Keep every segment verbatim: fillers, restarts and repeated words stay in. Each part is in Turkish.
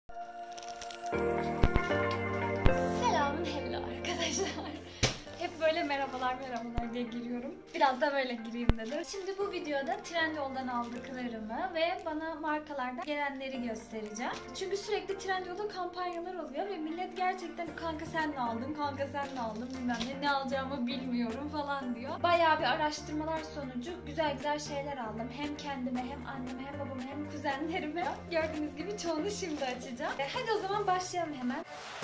Selam, hello arkadaşlar. Hep böyle merhabalar merhabalar diye giriyorum. Biraz da böyle gireyim dedim. Şimdi bu videoda Trendyol'dan aldıklarımı ve bana markalardan gelenleri göstereceğim. Çünkü sürekli Trendyol'da kampanyalar oluyor ve millet gerçekten kanka sen ne aldın, kanka sen ne aldın bilmem ne, ne alacağımı bilmiyorum falan diyor. Bayağı bir araştırmalar sonucu güzel güzel şeyler aldım. Hem kendime hem anneme hem babama hem kuzenlerime. Gördüğünüz gibi çoğunu şimdi açacağım. E, hadi o zaman başlayalım hemen.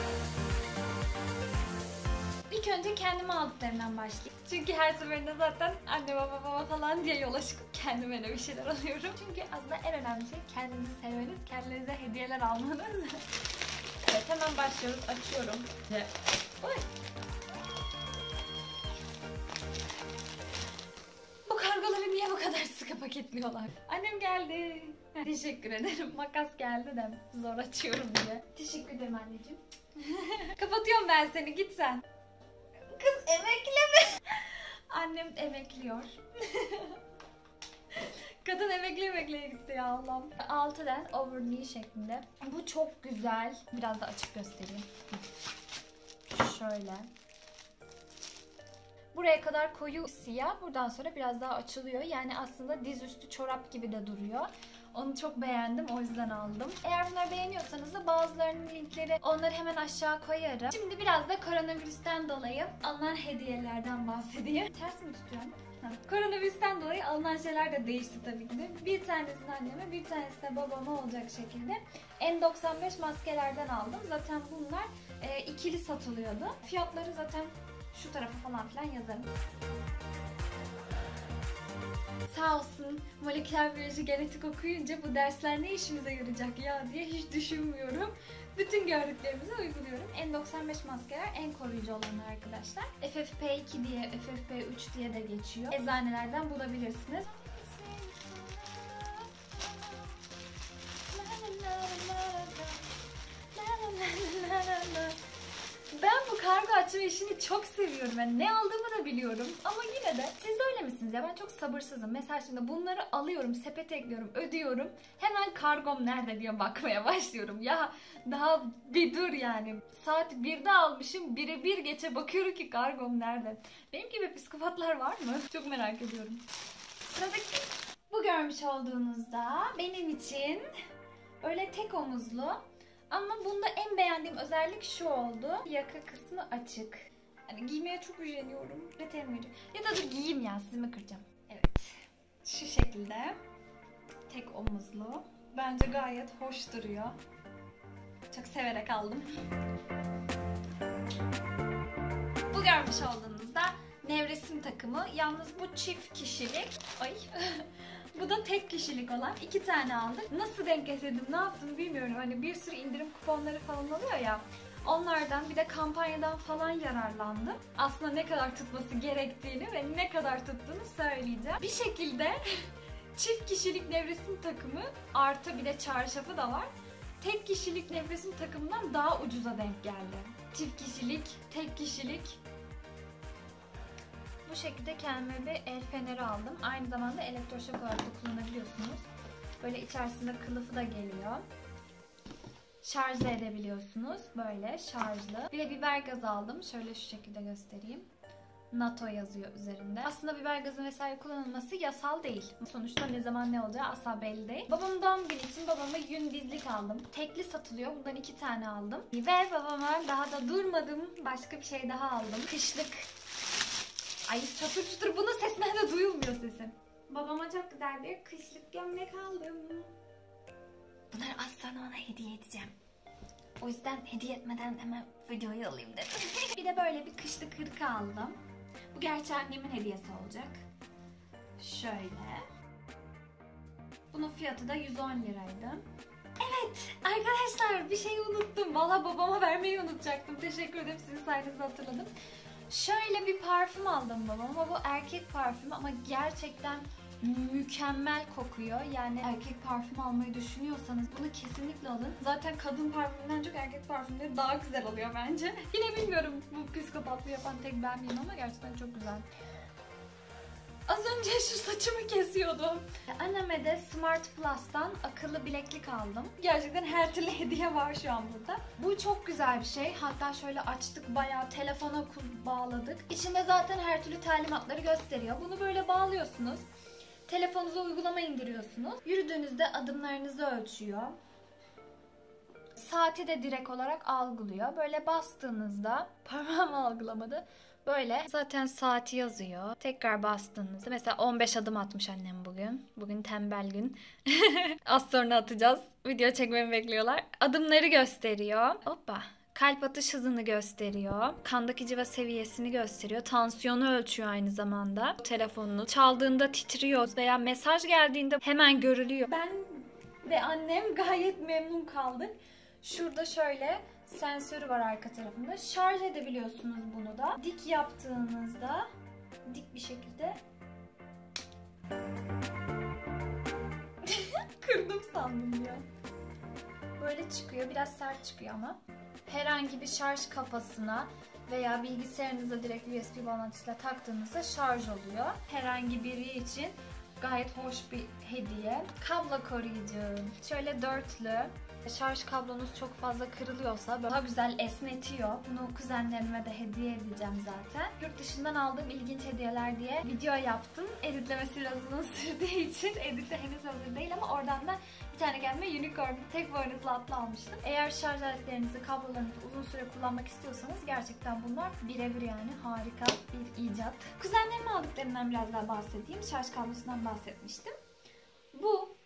İlk önce kendime aldıklarımdan başlayayım. Çünkü her seferinde zaten anne baba baba falan diye yola çıkıp kendime de bir şeyler alıyorum. Çünkü aslında en önemli şey kendinizi sevmeniz, kendinize hediyeler almanız. Evet, hemen başlıyoruz. Açıyorum. Oy. Bu kargoları niye bu kadar sıkı paketliyorlar? Annem geldi. Teşekkür ederim. Makas geldi de zor açıyorum diye. Teşekkür ederim anneciğim. Kapatıyorum ben seni, git sen. Kız emekleme. Annem emekliyor. Kadın emekli emekliye gitti ya Allah'ım. Altıden overknee şeklinde. Bu çok güzel. Biraz da açık göstereyim. Şöyle. Buraya kadar koyu siyah. Buradan sonra biraz daha açılıyor. Yani aslında dizüstü çorap gibi de duruyor. Onu çok beğendim, o yüzden aldım. Eğer bunları beğeniyorsanız da bazılarının linkleri, onları hemen aşağı koyarım. Şimdi biraz da koronavirüsten dolayı alınan hediyelerden bahsedeyim. Ters mi tutuyorum? Ha. Koronavirüsten dolayı alınan şeyler de değişti tabii ki de. Bir tanesini anneme, bir tanesi de babama olacak şekilde N doksan beş maskelerden aldım. Zaten bunlar e, ikili satılıyordu. Fiyatları zaten şu tarafa falan filan yazarım. Sağ olsun moleküler biyoloji, genetik okuyunca bu dersler ne işimize yarayacak ya diye hiç düşünmüyorum. Bütün gördüklerimizi uyguluyorum. N doksan beş maskeler en koruyucu olanlar arkadaşlar. F F P iki diye, F F P üç diye de geçiyor. Eczanelerden bulabilirsiniz. Ben bu kargo açma işini çok seviyorum. Yani ne aldığımı da biliyorum. Ama yine de siz de öyle misiniz ya? Ben çok sabırsızım. Mesela şimdi bunları alıyorum, sepete ekliyorum, ödüyorum. Hemen kargom nerede diye bakmaya başlıyorum. Ya daha bir dur yani. Saat birde almışım. Bire bir geçe bakıyorum ki kargom nerede? Benim gibi psikopatlar var mı? Çok merak ediyorum. Sıradaki bu görmüş olduğunuzda benim için öyle tek omuzlu. Ama bunda en beğendiğim özellik şu oldu. Yaka kısmı açık. Hani giymeye çok üşeniyorum. Üretemiyorum. Ya da dur giyeyim ya, sizi mi kıracağım? Evet. Şu şekilde. Tek omuzlu. Bence gayet hoş duruyor. Çok severek aldım. Bu görmüş olduğunuzda nevresim takımı. Yalnız bu çift kişilik. Ay. Bu da tek kişilik olan, iki tane aldık. Nasıl denk getirdim, ne yaptım bilmiyorum. Hani bir sürü indirim kuponları falan oluyor ya. Onlardan bir de kampanyadan falan yararlandım. Aslında ne kadar tutması gerektiğini ve ne kadar tuttuğunu söyleyeceğim. Bir şekilde çift kişilik nevresim takımı artı bir de çarşafı da var. Tek kişilik nevresim takımından daha ucuza denk geldi. Çift kişilik, tek kişilik. Bu şekilde kendime bir el feneri aldım. Aynı zamanda elektroşok olarak da kullanabiliyorsunuz. Böyle içerisinde kılıfı da geliyor. Şarj edebiliyorsunuz. Böyle şarjlı. Bir de biber gazı aldım. Şöyle şu şekilde göstereyim. NATO yazıyor üzerinde. Aslında biber gazı vesaire kullanılması yasal değil. Sonuçta ne zaman ne olacağı asla belli değil. Babamın doğum günü için babama yün dizlik aldım. Tekli satılıyor. Bundan iki tane aldım. Ve babama daha da durmadım. Başka bir şey daha aldım. Kışlık. Ay çatır çatır, bunun sesinden de duyulmuyor sesim. Babama çok güzel bir kışlık gömlek aldım. Bunları az sonra ona hediye edeceğim. O yüzden hediye etmeden hemen videoyu alayım dedim. Bir de böyle bir kışlık hırka aldım. Bu gerçi annemin hediyesi olacak. Şöyle. Bunun fiyatı da yüz on liraydı. Evet arkadaşlar, bir şeyi unuttum. Valla babama vermeyi unutacaktım. Teşekkür ederim, sizin sayenizde hatırladım. Şöyle bir parfüm aldım babama. Bu erkek parfümü ama gerçekten mükemmel kokuyor. Yani erkek parfüm almayı düşünüyorsanız bunu kesinlikle alın. Zaten kadın parfümünden çok erkek parfümleri daha güzel oluyor psikopatça. bence. Yine bilmiyorum bu psikopatlığı yapan tek ben miyim ama gerçekten çok güzel. Az önce şu saçımı kesiyordum. Anneme de Smart Plus'tan akıllı bileklik aldım. Gerçekten her türlü hediye var şu an burada. Bu çok güzel bir şey. Hatta şöyle açtık, bayağı telefona bağladık. İçinde zaten her türlü talimatları gösteriyor. Bunu böyle bağlıyorsunuz. Telefonunuza uygulama indiriyorsunuz. Yürüdüğünüzde adımlarınızı ölçüyor. Saati de direkt olarak algılıyor. Böyle bastığınızda, parmağım algılamadı. Böyle zaten saati yazıyor. Tekrar bastığınızda mesela on beş adım atmış annem bugün. Bugün tembel gün. Az sonra atacağız. Video çekmemi bekliyorlar. Adımları gösteriyor. Hoppa. Kalp atış hızını gösteriyor. Kandaki civa seviyesini gösteriyor. Tansiyonu ölçüyor aynı zamanda. Telefonunu çaldığında titriyor veya mesaj geldiğinde hemen görülüyor. Ben ve annem gayet memnun kaldık. Şurada şöyle sensörü var arka tarafında. Şarj edebiliyorsunuz bunu da. Dik yaptığınızda dik bir şekilde kırdım sandım ya. Böyle çıkıyor. Biraz sert çıkıyor ama. Herhangi bir şarj kafasına veya bilgisayarınıza direkt U S B bağlantısıyla taktığınızda şarj oluyor. Herhangi biri için gayet hoş bir hediye. Kablo koruyucu. Şöyle dörtlü. Şarj kablonuz çok fazla kırılıyorsa daha güzel esnetiyor. Bunu kuzenlerime de hediye edeceğim zaten. Yurt dışından aldığım ilginç hediyeler diye video yaptım. Editlemesi biraz uzun sürdüğü için editte henüz hazır değil ama oradan da bir tane gelme unicorn tek boynuzlu atlı almıştım. Eğer şarj aletlerinizi, kablolarınızı uzun süre kullanmak istiyorsanız gerçekten bunlar birebir yani harika bir icat. Kuzenlerime aldıklarından biraz daha bahsedeyim. Şarj kablosundan bahsetmiştim. Bu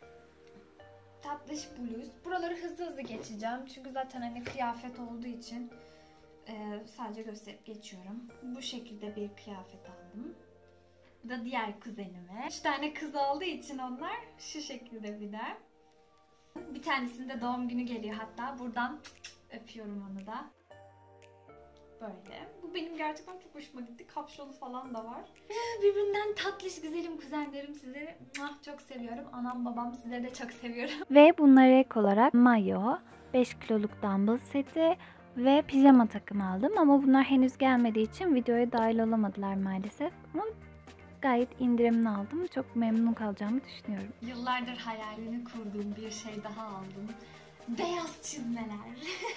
tatlış bluz. Buraları hızlı hızlı geçeceğim. Çünkü zaten hani kıyafet olduğu için e, sadece gösterip geçiyorum. Bu şekilde bir kıyafet aldım. Bu da diğer kuzenime. Üç tane kız olduğu için onlar şu şekilde bir de. Bir tanesinde doğum günü geliyor hatta. Buradan öpüyorum onu da. Böyle. Bu benim gerçekten çok hoşuma gitti. Kapşonu falan da var. Birbirinden tatlış güzelim kuzenlerim, sizleri çok seviyorum. Anam babam sizleri de çok seviyorum. Ve bunlara ek olarak mayo, beş kiloluk dumbbell seti ve pijama takımı aldım. Ama bunlar henüz gelmediği için videoya dahil olamadılar maalesef. Ama gayet indirimli aldım. Çok memnun kalacağımı düşünüyorum. Yıllardır hayalini kurduğum bir şey daha aldım. Beyaz çizmeler.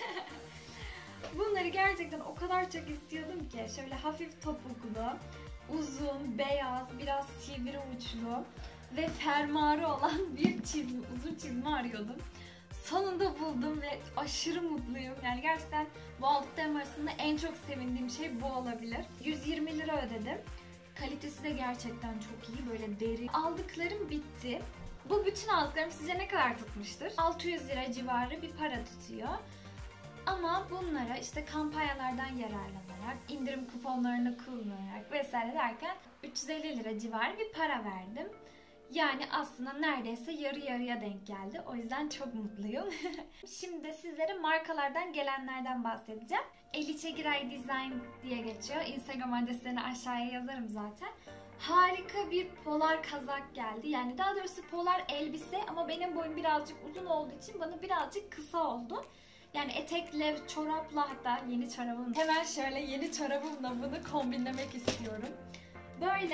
Bunları gerçekten o kadar çok istiyordum ki. Şöyle hafif topuklu, uzun, beyaz, biraz sivri uçlu ve fermuarı olan bir çizme, uzun çizme arıyordum. Sonunda buldum ve aşırı mutluyum. Yani gerçekten bu aldıklarım arasında en çok sevindiğim şey bu olabilir. yüz yirmi lira ödedim. Kalitesi de gerçekten çok iyi. Böyle deri. Aldıklarım bitti. Bu bütün aldıklarım sizce ne kadar tutmuştur? altı yüz lira civarı bir para tutuyor. Ama bunlara işte kampanyalardan yararlanarak, indirim kuponlarını kullanarak vesaire derken üç yüz elli lira civarı bir para verdim. Yani aslında neredeyse yarı yarıya denk geldi. O yüzden çok mutluyum. Şimdi de sizlere markalardan gelenlerden bahsedeceğim. Eliçe Giray Design diye geçiyor. Instagram adreslerini aşağıya yazarım zaten. Harika bir polar kazak geldi. Yani daha doğrusu polar elbise ama benim boyum birazcık uzun olduğu için bana birazcık kısa oldu. Yani etekle, çorapla, hatta yeni çorabım. Hemen şöyle yeni çorabımla bunu kombinlemek istiyorum. Böyle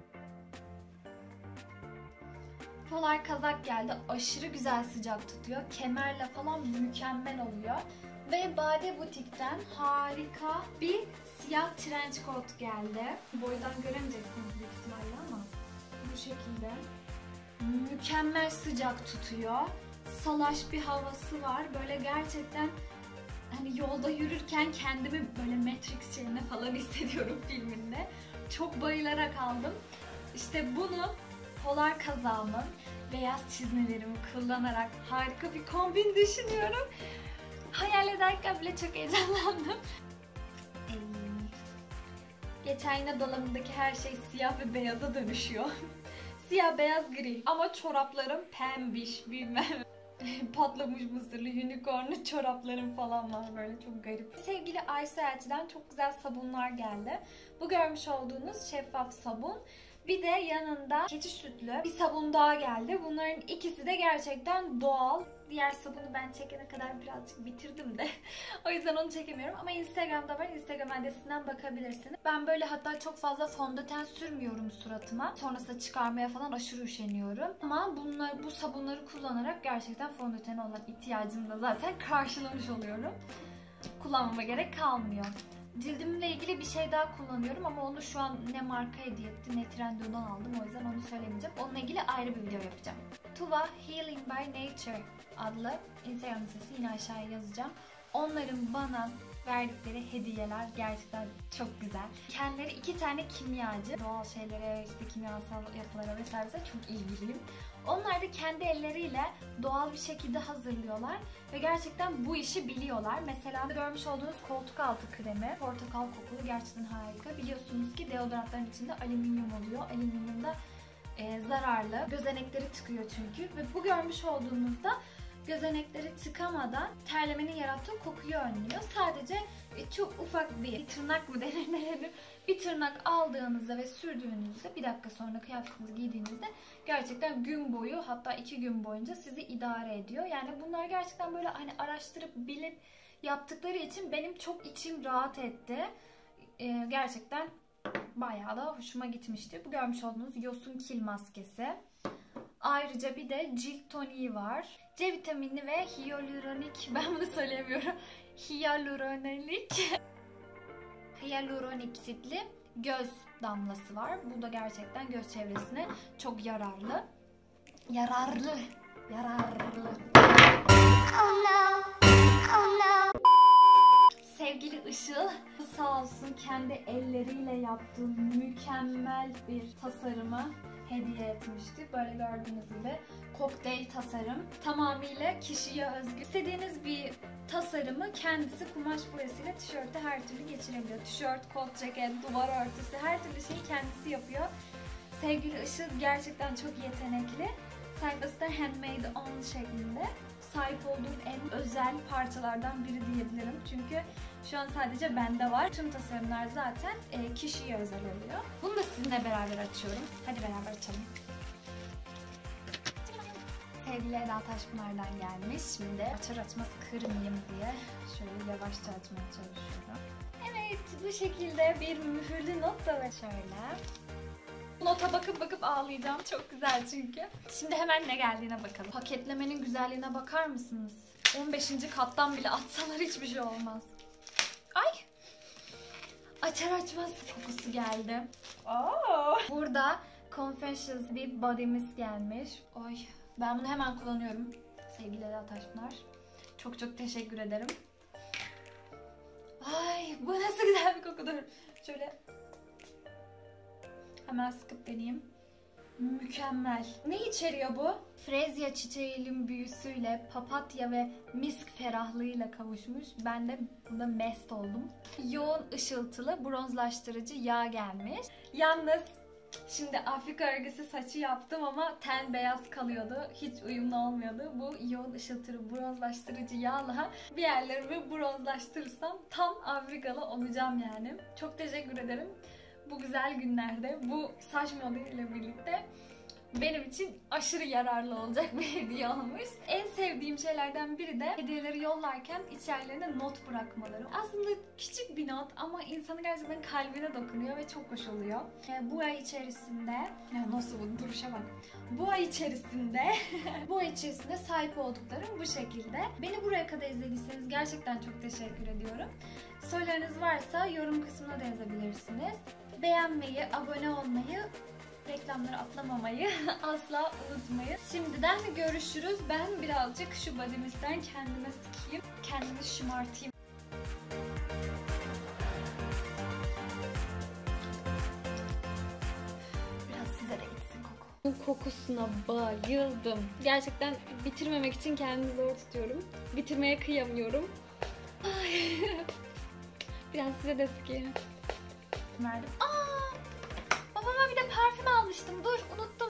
polar kazak geldi. Aşırı güzel sıcak tutuyor. Kemerle falan mükemmel oluyor. Ve Bade Butik'ten harika bir siyah trench coat geldi. Boydan göremeyeceksiniz büyük ihtimalle ama bu şekilde. Mükemmel sıcak tutuyor. Salaş bir havası var. Böyle gerçekten hani yolda yürürken kendimi böyle Matrix şeyine falan hissediyorum filminde. Çok bayılarak aldım. İşte bunu polar kazağımın beyaz çizmelerimi kullanarak harika bir kombin düşünüyorum. Hayal ederken bile çok heyecanlandım. Ee, geçen yine dolabımdaki her şey siyah ve beyaza dönüşüyor. Siyah, beyaz, gri. Ama çoraplarım pembiş, bilmem. Patlamış mısırlı, unicornlu çoraplarım falan var, böyle çok garip. Sevgili Ayşe Elçi'den çok güzel sabunlar geldi. Bu görmüş olduğunuz şeffaf sabun. Bir de yanında keçi sütlü bir sabun daha geldi. Bunların ikisi de gerçekten doğal. Diğer sabunu ben çekene kadar birazcık bitirdim de. O yüzden onu çekemiyorum. Ama Instagram'da var. Instagram adresinden bakabilirsiniz. Ben böyle hatta çok fazla fondöten sürmüyorum suratıma. Sonrasında çıkarmaya falan aşırı üşeniyorum. Ama bunlar, bu sabunları kullanarak gerçekten fondötene olan ihtiyacımı da zaten karşılamış oluyorum. Kullanmama gerek kalmıyor. Cildimle ilgili bir şey daha kullanıyorum ama onu şu an ne marka hediye etti ne Trendyol'dan aldım, o yüzden onu söylemeyeceğim. Onunla ilgili ayrı bir video yapacağım. Tuva Healing by Nature adlı Instagram sitesi, yine aşağıya yazacağım. Onların bana verdikleri hediyeler gerçekten çok güzel. Kendileri iki tane kimyacı. Doğal şeylere, işte kimyasal yapılara vesaire çok ilgiliyim. Onlar da kendi elleriyle doğal bir şekilde hazırlıyorlar ve gerçekten bu işi biliyorlar. Mesela görmüş olduğunuz koltuk altı kremi, portakal kokulu, gerçekten harika. Biliyorsunuz ki deodorantların içinde alüminyum oluyor. Alüminyum da e, zararlı. Gözenekleri tıkıyor çünkü ve bu görmüş olduğunuzda gözenekleri tıkamadan terlemenin yarattığı kokuyu önlüyor. Sadece çok ufak bir, bir tırnak mı denir ne denir? Bir tırnak aldığınızda ve sürdüğünüzde, bir dakika sonra kıyafetinizi giydiğinizde gerçekten gün boyu, hatta iki gün boyunca sizi idare ediyor. Yani bunlar gerçekten böyle hani araştırıp bilip yaptıkları için benim çok içim rahat etti. Ee, gerçekten bayağı da hoşuma gitmişti. Bu görmüş olduğunuz yosun kil maskesi. Ayrıca bir de cilt toniği var. C vitaminli ve hyaluronik, ben bunu söyleyemiyorum. Hyaluronik. Hyaluronik asitli göz damlası var. Bu da gerçekten göz çevresine çok yararlı. Yararlı. Yararlı. Oh no. Oh no. Sevgili Işıl sağ olsun kendi elleriyle yaptığı mükemmel bir tasarımı hediye etmişti. Böyle gördüğünüz gibi kokteyl tasarım. Tamamıyla kişiye özgü. İstediğiniz bir tasarımı kendisi kumaş boyasıyla tişörte her türlü geçirebiliyor. Tişört, kot, ceket, duvar örtüsü, her türlü şeyi kendisi yapıyor. Sevgili Işıl gerçekten çok yetenekli. Sayfası da handmade on şeklinde. Sahip olduğum en özel parçalardan biri diyebilirim. Çünkü şu an sadece bende var. Tüm tasarımlar zaten e, kişiye özel oluyor. Bunu da sizinle beraber açıyorum. Hadi beraber açalım. Sevgili Eda Taşpınar'dan gelmiş. Şimdi açar açmaz kırmayayım diye şöyle yavaşça açmaya çalışıyorum. Evet, bu şekilde bir mühürlü not da var şöyle. Nota bakıp bakıp ağlayacağım. Çok güzel çünkü. Şimdi hemen ne geldiğine bakalım. Paketlemenin güzelliğine bakar mısınız? on beşinci kattan bile atsalar hiçbir şey olmaz. Ay! Açar açmaz kokusu geldi. Oo. Burada Confessions bir body mist gelmiş. Oy. Ben bunu hemen kullanıyorum. Sevgili Eda Taşpınar. Çok çok teşekkür ederim. Ay, bu nasıl güzel bir kokudur. Şöyle hemen sıkıp deneyeyim. Mükemmel. Ne içeriyor bu? Frezya çiçeğinin büyüsüyle, papatya ve misk ferahlığıyla kavuşmuş. Ben de bunda mest oldum. Yoğun ışıltılı bronzlaştırıcı yağ gelmiş. Yalnız şimdi Afrika örgüsü saçı yaptım ama ten beyaz kalıyordu. Hiç uyumlu olmuyordu. Bu yoğun ışıltılı bronzlaştırıcı yağla bir yerlerimi bronzlaştırırsam tam Afrikalı olacağım yani. Çok teşekkür ederim. Bu güzel günlerde bu saç modeliyle birlikte benim için aşırı yararlı olacak bir hediye olmuş. En sevdiğim şeylerden biri de hediyeleri yollarken içerilerine not bırakmaları. Aslında küçük bir not ama insanı gerçekten kalbine dokunuyor ve çok hoş oluyor. Yani bu ay içerisinde, ya nasıl bu duruşa bak. Bu ay içerisinde, bu ay içerisinde sahip olduklarım bu şekilde. Beni buraya kadar izlediyseniz gerçekten çok teşekkür ediyorum. Sorularınız varsa yorum kısmına da yazabilirsiniz. Beğenmeyi, abone olmayı, reklamları atlamamayı asla unutmayın. Şimdiden görüşürüz. Ben birazcık şu body mist'ten kendime sıkayım. Kendimi şımartayım. Biraz size de gitsin koku. Bu kokusuna bayıldım. Gerçekten bitirmemek için kendimi zor tutuyorum. Bitirmeye kıyamıyorum. Ay. Biraz size de sıkayım. Verdim. Aa! Babama bir de parfüm almıştım. Dur, unuttum.